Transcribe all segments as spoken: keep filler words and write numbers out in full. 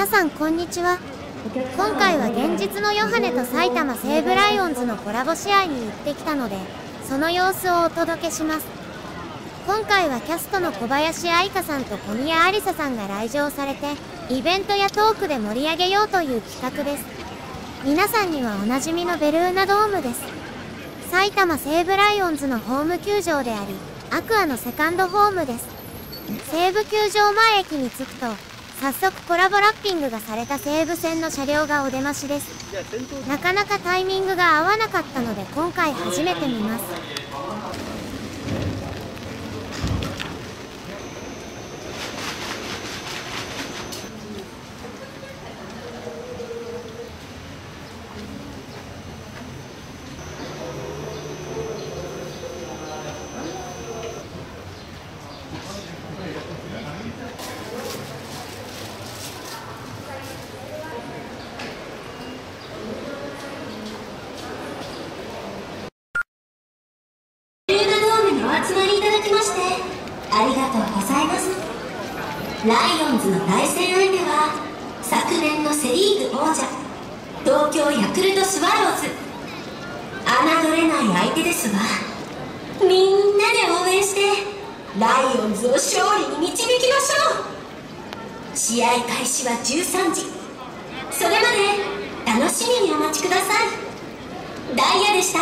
皆さんこんにちは。今回は現実のヨハネと埼玉西武ライオンズのコラボ試合に行ってきたので、その様子をお届けします。今回はキャストの小林愛花さんと小宮有沙さんが来場されて、イベントやトークで盛り上げようという企画です。皆さんにはおなじみのベルーナドームです。埼玉西武ライオンズのホーム球場であり、アクアのセカンドホームです。西武球場前駅に着くと、早速コラボラッピングがされた西武線の車両がお出ましです。なかなかタイミングが合わなかったので今回初めて見ます。 お集まりいただきましてありがとうございます。ライオンズの対戦相手は昨年のセ・リーグ王者東京ヤクルトスワローズ。侮れない相手ですわ。みんなで応援してライオンズを勝利に導きましょう。試合開始はじゅうさんじ、それまで楽しみにお待ちください。ダイヤでした。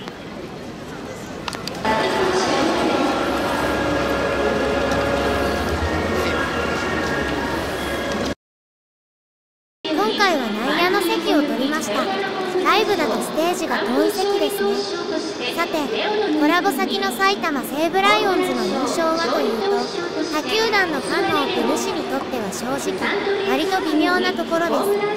今回は内野の席を取りました。ライブだとステージが遠い席ですね。さて、コラボ先の埼玉西武ライオンズの優勝はというと、他球団のファンの多く主にとっては正直割と微妙なところです。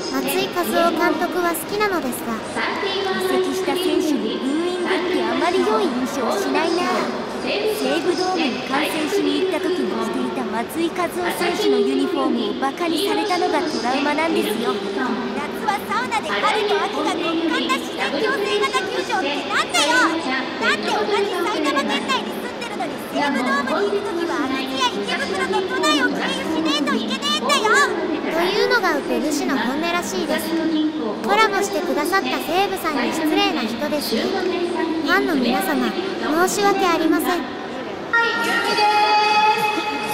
松井稼頭央監督は好きなのですが、 移籍した選手にブーイングってあまり良い印象しないな。西武ドームに観戦しに行った時に着ていた松井稼頭央選手のユニフォームをバカにされたのがトラウマなんですよ。夏はサウナで春と秋が極寒な自然共生型球場ってなんだよ。だって同じ埼玉県内に住んでるのに西武ドームにいる時は秋津や池袋と都内を経由しねえといけねえんだよ。 というのがウペ主の本音らしいです。コラボしてくださった西武さんに失礼な人ですね。ファンの皆様、申し訳ありません。 はい、ゆうきです。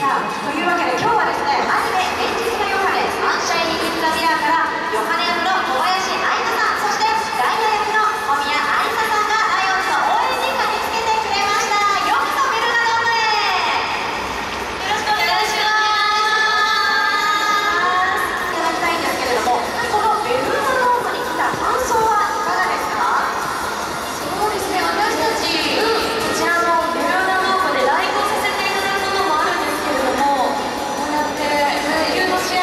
さあ、というわけで今日はですね、アニメ「現実のヨハネサンシャイニング・イン・ザ・ミラー」からヨハネ役の小林愛花さん、そしてダイヤ役の小宮有沙さんがライオンズの応援に駆けつけてくれました。ようこそベルーナドームへ。よろしくお願いします。いただきたいんですけれども、このベルーナドームに来た感想はいかがですか？そうですね、私たち、こちらのベルーナドームで来訪させていただくこともあるんですけれども、こうやって野球の試合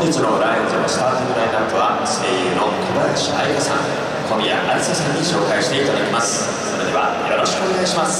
日のライオンズのスターティングラインナップは声優の小林愛花さん、小宮有沙さんに紹介していただきます。それではよろしくお願いします。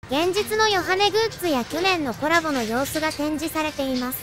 現実のヨハネグッズや去年のコラボの様子が展示されています。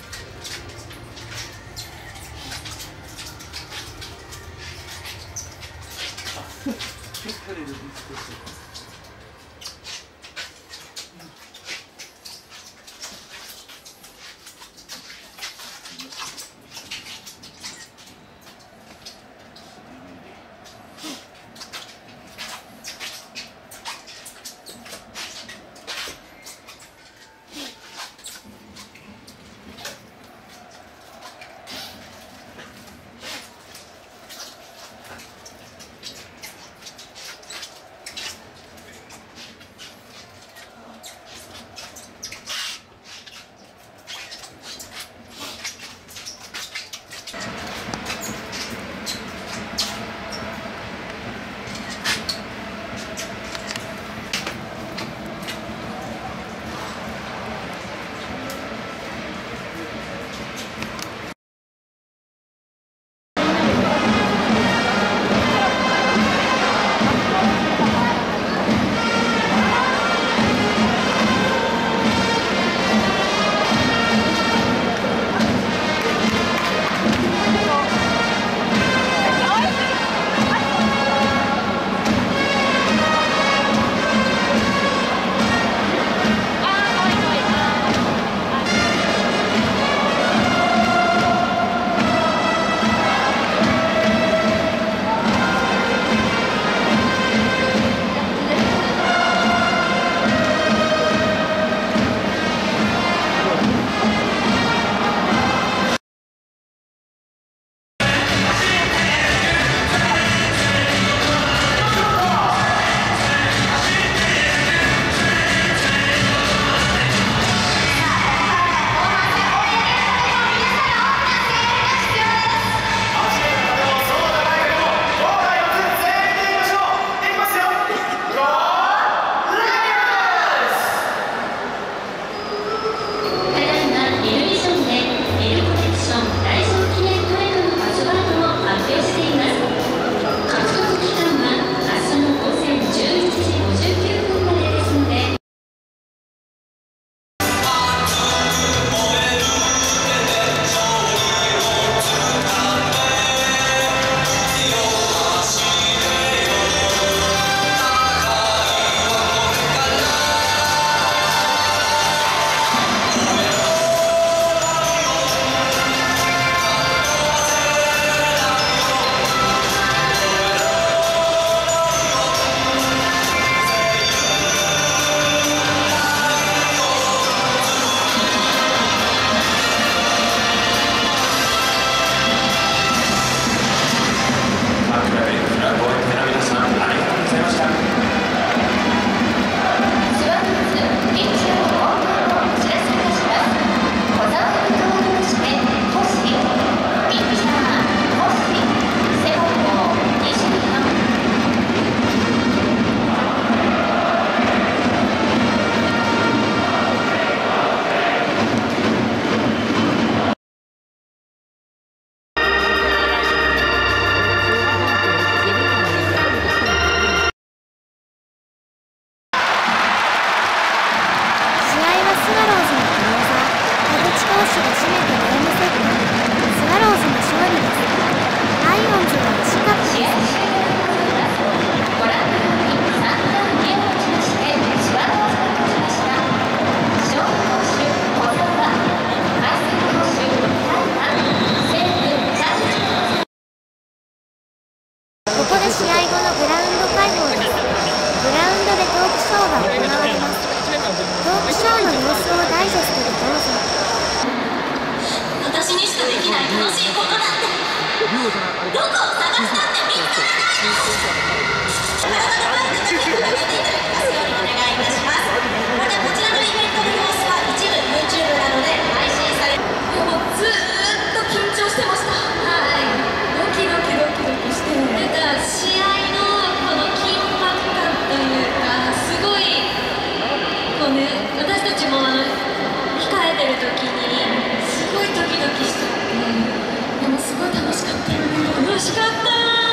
楽しかった。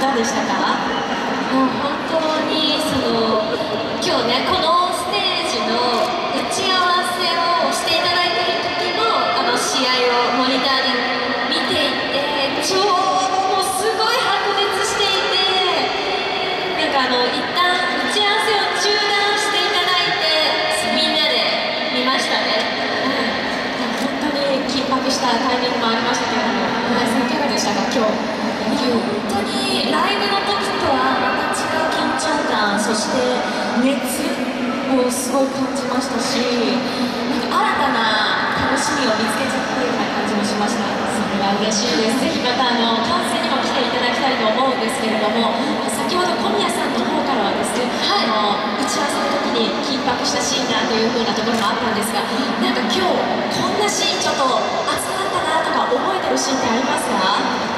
かがでしたか？ もう本当にその今日ねこのステージの打ち合わせをしていただいている時のあの試合をモニターで見ていてちょうどもうすごい白熱していてなんかあの一旦打ち合わせを中断していただいてみんなで見ましたね、 うん、本当に緊迫したタイミングもありましたけれども村井さんいかがでしたか今日？ 本当にライブの時とはまた違う緊張感そして熱をすごい感じましたしなんか新たな楽しみを見つけちゃったような感じもしました。 それは嬉しいです。ぜひまたあの観戦にも来ていただきたいと思うんですけれども先ほど小宮さんの方からはですね、はい、あの打ち合わせの時に緊迫したシーンだというふうなところもあったんですがなんか今日こんなシーンちょっと熱かったなとか覚えてるシーンってありますか？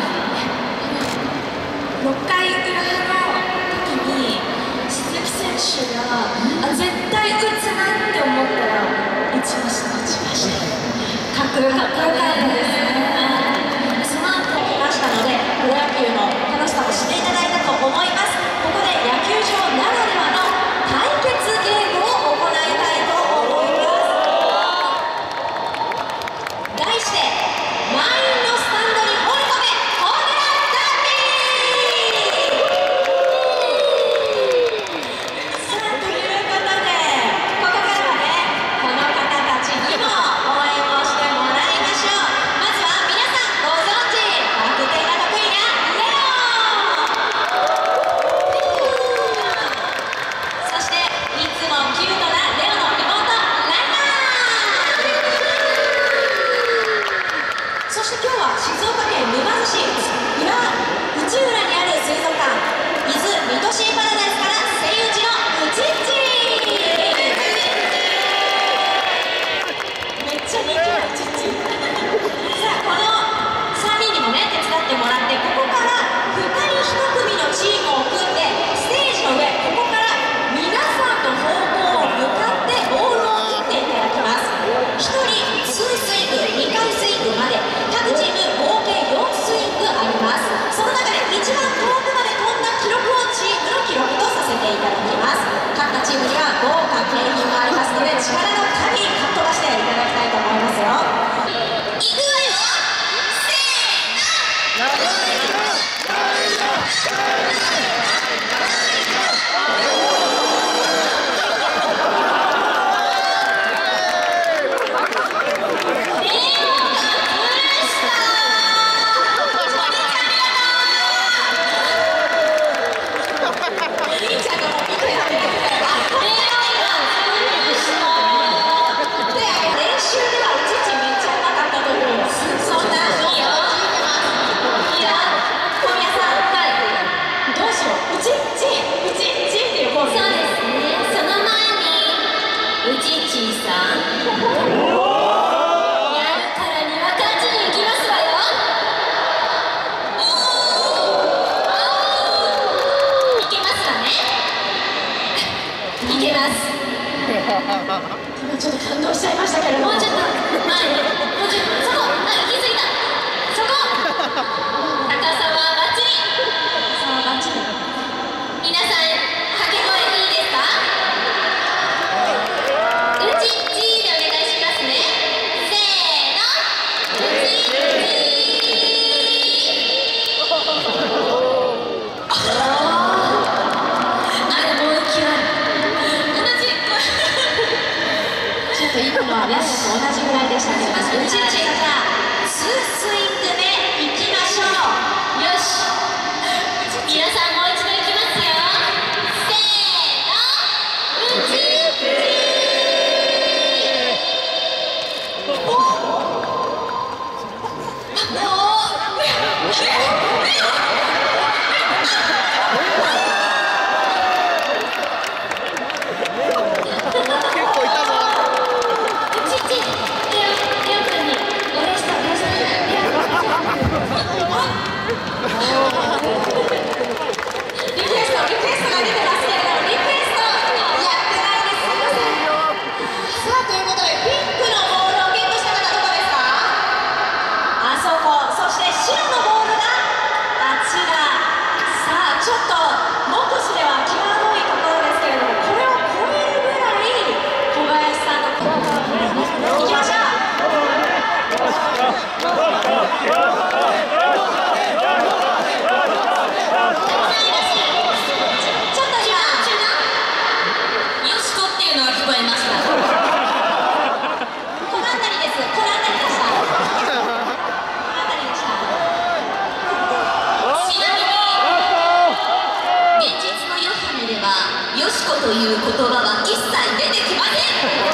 ろっかい裏の時に鈴木選手があ絶対打つなって思ったら打ちました打ちましたかっこよかったですね。 その後来ましたのでプロ野球の楽しさを知っていただいたと思います。ここで野球場ならではの対決ゲームを行いたいと思います。題して満員のスタンドに放り込めホームランダービーさあということでここからはねこの方たちにも応援をしてもらいましょう。まずは皆さんご存知バク転が得意なレオそしていつもキュートなレオの妹ライナーそして今日は静岡県沼津市裏内浦にある水族館伊豆水戸シーパラダイスからセイウチのウチッチめっちゃ人気なウチッチさあこのさんにんにもね手伝ってもらってここからふたりいち組のチームを組んでステージの上ここから皆さんの方向を向かってボールを打っていただきます。ひとりツースイングにかいスイングまで各チーム合計よんスイングあります。その中で一番遠くまで飛んだ記録をチームの記録とさせていただきます。勝ったチームには豪華景品もありますので力の限りかっ飛ばしていただきたいと思いますよ。いくわよせーの今ちょっと感動しちゃいましたけれどももうちょっと前にもうちょっとそこあ気づいたそこ高さはバッチリさあバッチリ皆さん掛け声いいですかうちっちーでお願いしますねせーのうちっちーあれもう勢い同じちょっと今のは野手と同という言葉は一切出てきません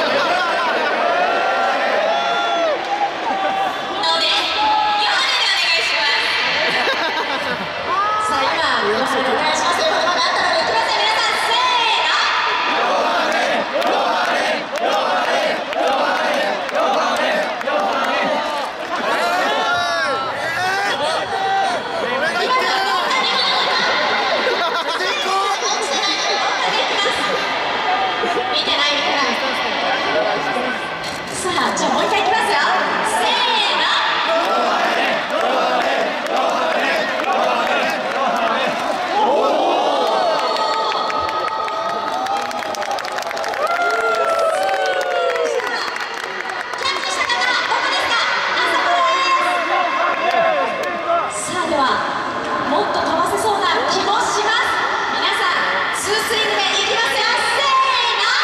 ので、ヨハネでお願いします。さあ今、ヨハネでお願いしますという言葉があったのでいきますよ、皆さん、せーの。ヨハネ、ヨハネ、ヨハネ、ヨハネ、ヨハネ、ヨハネ。見てない見てない。さあ、じゃあもう一回いきますよ。せーの。キャッチした方どこですか？あそこです。さあ、ではもっと飛ばせそうな気もします。皆さん、ツースイング目いきますよ。せーの。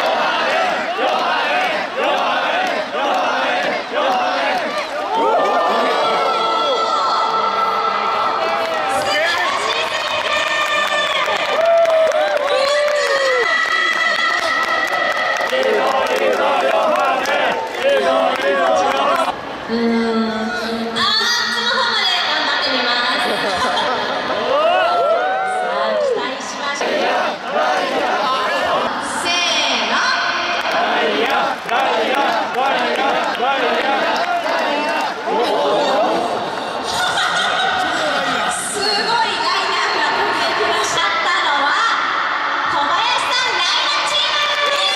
うーん、あー、あっちの方まで頑張ってみます。さあ、期待しましょう。せーの。すごいライナーが飛んできましたのは小林さん、ライナーチームです。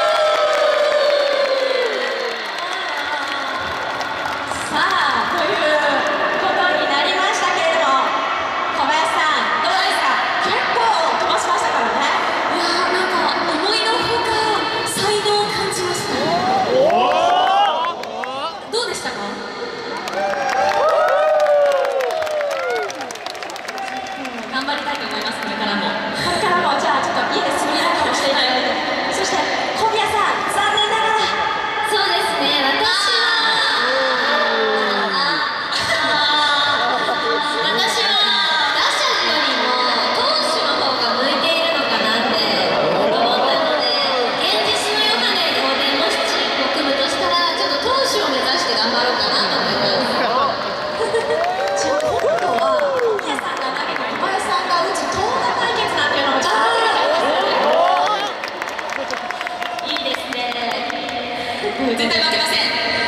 さあ、ということになりましたけれども、小林さん、どうですか？結構飛ばしましたからね。いやー、なんか思いのほか才能を感じました。どうでしたか？頑張りたいと思います。これからもこれからもじゃあちょっと家で滑り台をしていただいて、そして小宮さん、残念ながらそうですね、私は私は打者よりも投手の方が向いているのかなって思ったので、現実のヨハネでもしチームを組むとしたら、ちょっと投手を目指して頑張ろうかなと思います。 じゃあ今度は小宮さんが投げて小林さんが打つ投打対決なんていうのもちょっといいですね。絶対負けません。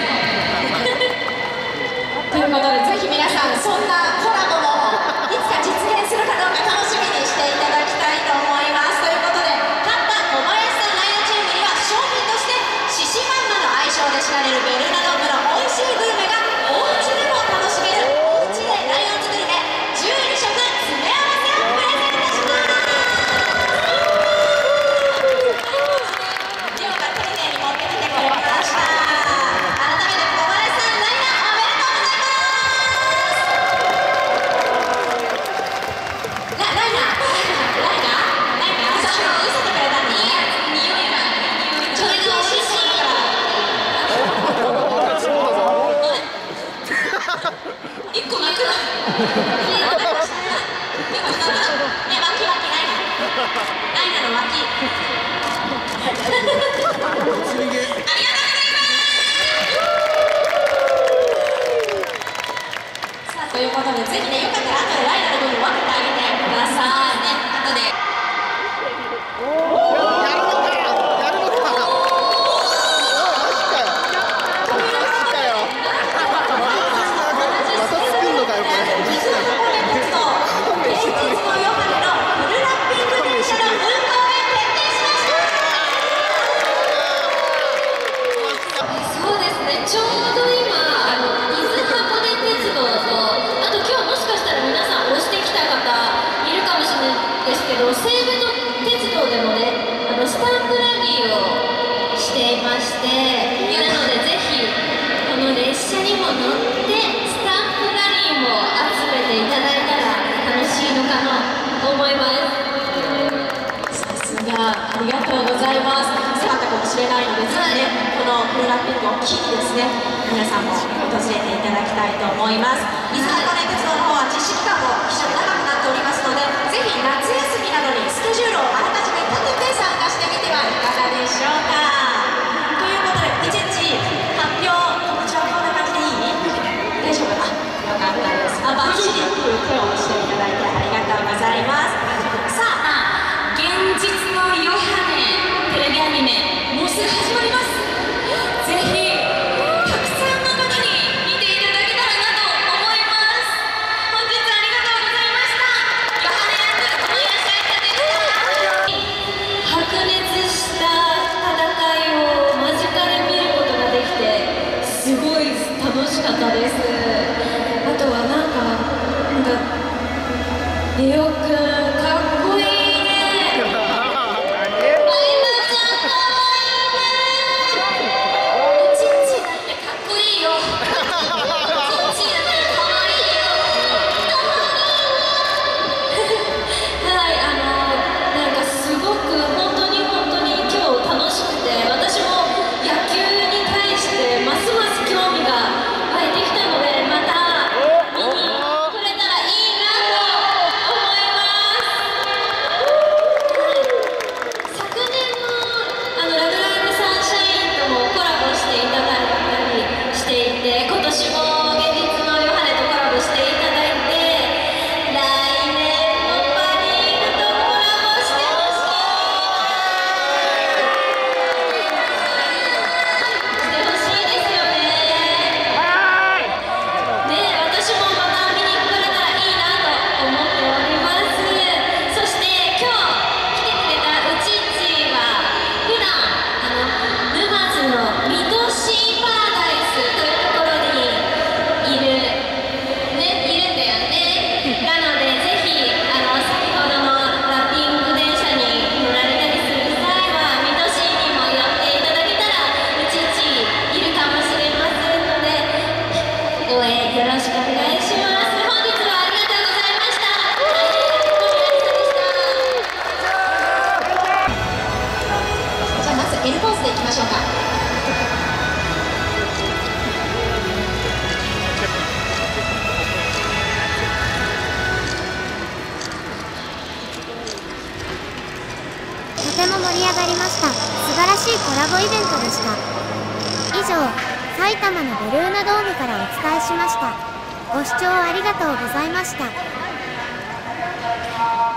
ということで、ぜひ皆さんそんなコラボもいつか実現するかどうか楽しみにしていただきたいと思います。ということで、勝った小林さんライナーチームには商品として獅子まんまの愛称で知られるベルナドームの美味しいグルメがおうちでも楽しめるおうちでライオンズグルメじゅうにしょく詰め合わせをプレゼントします。量が丁寧に持ってきてくれました。改めて小林さんライナーおめでとうございます。ラライナーライナーライナーさっきの見せてくれたんですね。匂いがちょっと美味しい一個なくな一個なくなく一個なくなね、脇脇ライナーライナーの脇ありがとうございます。さあ、ということで、ぜひね、よかったら後でライナーの部分分けてあげてくださいね。後で水の箱根鉄道、現実のヨハネのフルラッピング電車の運行が決定しました。 そうですね、ちょうど今、あの伊豆箱根鉄道と、あと今日もしかしたら皆さん押してきた方いるかもしれないですけど、西武鉄道でもね、あのスタンプラリーをしていまして、なのでぜひこの列車にも乗ってスタンプラリーも集めていただいたら楽しいのかなと思います。 さすが、ありがとうございます。姿かもしれないので、ぜひね、このフルラッピングを機にですね、皆さんも訪れていただきたいと思います。伊豆箱根鉄道の方は実施期間も非常に長くなっておりますので、ぜひ夏休みなどにスケジュールをあらかじめ立ててあバキっていう手をしていただいてありがとうございます。さあ、 現実のヨハネテレビアニメもうすぐ始まります。ぜひたくさんの方に見ていただけたらなと思います。本日ありがとうございました。ヨハネ役小林愛花でした。白熱した戦いを間近で見ることができてすごい楽しかったです。あとはなんかなんかレオくんかっこいいね。愛菜ちゃんかわいいね。おちんちんだってかっこいいよ。おちんちんだってかわいいよ。はい、あのなんかすごく本当に本当に今日楽しくて、私も野球に対してますます興味が湧いてきたので、また見に来れたらいいなと思います。昨年のあのラブライブサンシャインともコラボしていただいたりしていて、今年も現実のヨハネとコラボしていただいて、来年もパ・リーグとコラボしてほしい。してほしいですよね。ねえ、私もまた見に来れたらいいなと思っております。そして今日来てくれたうちんちは普段あの沼津の水戸シーパラダイスというところにいるねいるんだよね。なのでぜひあの先ほどのラッピング電車に乗られたりする際は水戸市にも寄っていただけたらうちんちいるかもしれませんので応援よろしくお願いします。本日はありがとうございました。小宮理沙でした。 じゃあまず L ポーズでいきましょうか。 とても盛り上がりました。素晴らしいコラボイベントでした。以上、埼玉のブルーナドームからお伝えしました。ご視聴ありがとうございました。